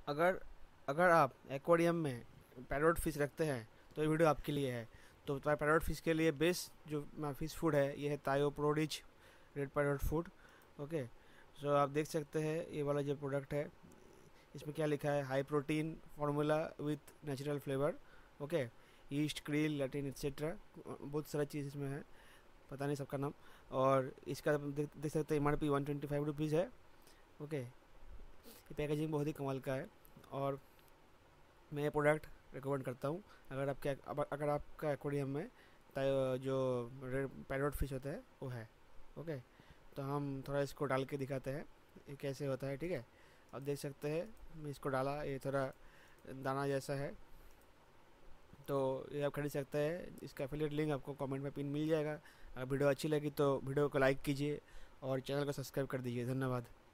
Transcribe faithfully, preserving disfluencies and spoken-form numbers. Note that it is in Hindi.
अगर अगर आप एक्वेरियम में पैरोट फिश रखते हैं तो ये वीडियो आपके लिए है। तो पैरोट फिश के लिए बेस्ट जो फिश फूड है ये है तायो प्रोडिज red parrot food. Okay, so आप देख सकते हैं ये वाला जो प्रोडक्ट है इसमें क्या लिखा है, high protein formula with natural flavour. Okay, ईस्ट क्रील लैटिन एक्सेट्रा, बहुत सारा चीज़ इसमें है, पता नहीं सबका नाम। और इसका देख, देख सकते हैं M R P one twenty five rupees है। ओके, ये पैकेजिंग बहुत ही कमाल का है और मैं ये प्रोडक्ट रिकमेंड करता हूँ। अगर आपके अगर आपका एक्वेरियम में तायो- जो पैरोट फिश होता है वो है। ओके, तो हम थोड़ा इसको डाल के दिखाते हैं ये कैसे होता है। ठीक है, आप देख सकते हैं मैं इसको डाला, ये थोड़ा दाना जैसा है, तो ये आप खरीद सकते हैं। इसका एफिलिएट लिंक आपको कमेंट में पिन मिल जाएगा। अगर वीडियो अच्छी लगी तो वीडियो को लाइक कीजिए और चैनल को सब्सक्राइब कर दीजिए। धन्यवाद।